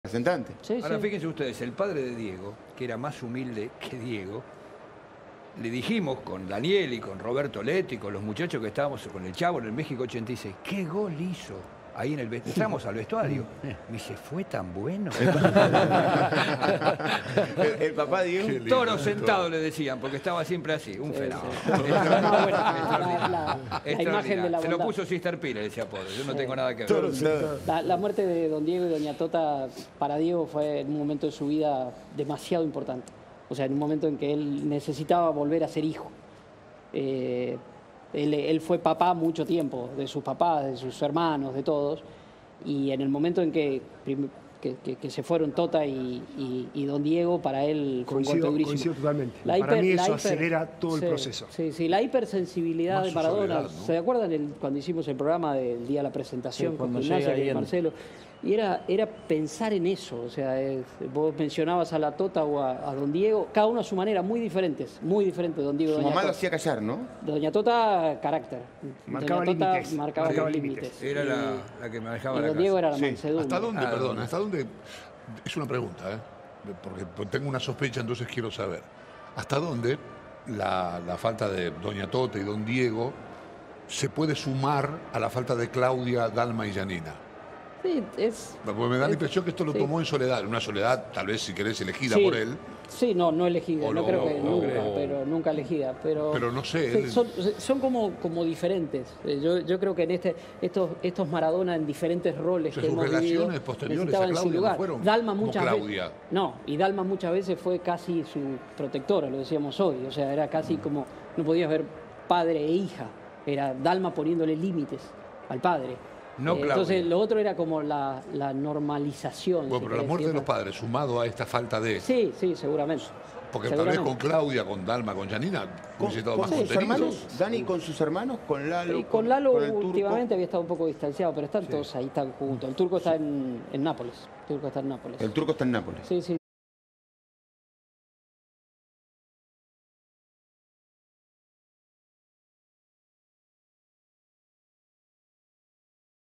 representante. Sí, Ahora sí. fíjense ustedes, el padre de Diego, que era más humilde que Diego, le dijimos con Daniel y con Roberto Letti, con los muchachos que estábamos con el Chavo en el México 86, ¿qué gol hizo? Ahí en el entramos al vestuario. Me dice, ¿fue tan bueno? El papá Diego. Toro sentado le decían, porque estaba siempre así, un fenómeno. No, bueno, la imagen de la Se lo bondad. puso Sister Pires, ese apodo. Yo no tengo nada que ver. Toro sentado. La muerte de don Diego y doña Tota para Diego fue en un momento de su vida demasiado importante. O sea, en un momento en que él necesitaba volver a ser hijo. Él fue papá mucho tiempo, de sus papás, de sus hermanos, de todos. Y en el momento en que se fueron Tota y don Diego, para él fue un golpe durísimo. Coincido totalmente. La Para mí la eso acelera todo el proceso. Sí, la hipersensibilidad Más de su Maradona. soledad, ¿no? ¿Se acuerdan cuando hicimos el programa del día de la presentación Sí, con cuando Gimnasia, llega ahí que en- Marcelo? Y era pensar en eso. O sea, vos mencionabas a la Tota o a don Diego, cada uno a su manera, muy diferentes, don Diego y Su doña mamá lo Tota. hacía callar, ¿no? Doña Tota, carácter. Marcaba doña Tota límites. marcaba Marcaba los límites. Era la que manejaba Y la don casa. Diego era la Sí. mansedumbre. ¿Hasta dónde, Ah, perdón, bueno. hasta dónde? Es una pregunta, porque tengo una sospecha, entonces quiero saber. ¿Hasta dónde la falta de doña Tota y don Diego se puede sumar a la falta de Claudia, Dalma y Janina? Sí, Porque me da la impresión que esto lo sí. tomó en soledad, una soledad tal vez si querés elegida Sí. por él, Sí, no elegida, O no no, creo que o- nunca, o- pero nunca elegida. pero no sé, Sí, él- son como diferentes. Yo creo que en estos Maradona en diferentes roles O sea, que sus hemos vivido relaciones posteriores necesitaban a su Claudia no lugar. fueron Dalma como muchas Claudia. veces. No, y Dalma muchas veces fue casi su protectora, lo decíamos hoy. O sea, era casi como no podías ver padre e hija. Era Dalma poniéndole límites al padre. No Claudia. Entonces lo otro era como la normalización. bueno, si pero la querés, muerte de los siempre. padres, sumado a esta falta de... Sí, seguramente. Porque tal vez Seguramente. con Claudia, con Dalma, con Janina, hubiese estado más sus contenido. hermanos? Dani con sus hermanos, con Lalo. Y con Lalo con el Turco. últimamente había estado un poco distanciado, pero están todos ahí, están juntos. El turco está en Nápoles. El turco está en Nápoles. El Turco está en Nápoles. Sí, sí.